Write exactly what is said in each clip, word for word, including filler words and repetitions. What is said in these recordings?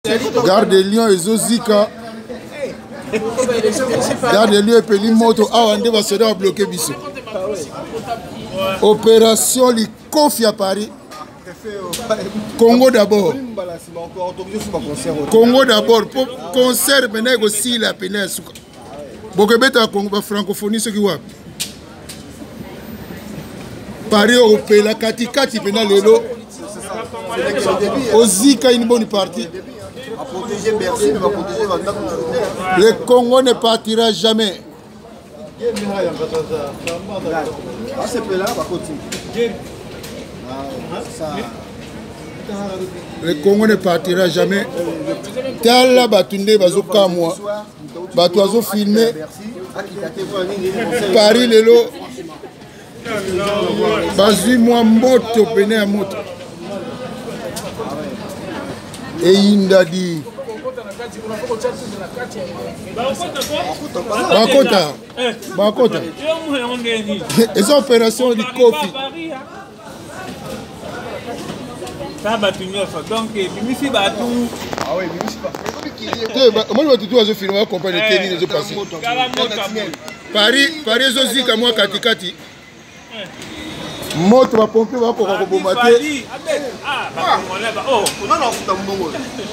Garde des Lions et Zozika. Garde des Lions et Peli Moto. Ah, on va se bloquer Bissou. Opération li Kofi à Paris. Congo d'abord. Congo d'abord. Pour concert, maintenant, il y a aussi la pénale. Beaucoup de Congo, francophonie, ce qui est. Paris européen, la Kati Kati pénale, l'élo. Ozika, une bonne partie. Le Congo ne partira jamais. Le Congo ne partira jamais. Tala Batunde Bazoka moi. Batoazo filmé. Paris Lelo. Bazui moi moto pene à moto. Et Indadi. Bakota. Bakota. Et ça opération du Kofi. Donc, Mimisi Batou. Ah oui, Mimisi Batou. Moi, je vais tout filmer, on comprend les tennis les passés. Paris, Paris, Zozika, moi, Kati Kati. Moto va pomper, va pour bombarder. Ah, oh, on a l'enfant dans mon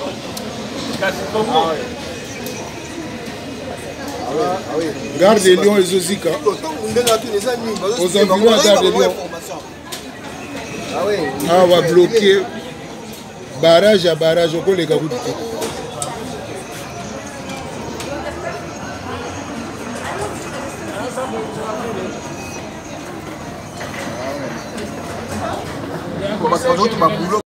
Garde des Lions et Zozika. Aux environs, Garde des Lions. Ah, on va bloquer. Barrage à barrage, on peut les gabouter.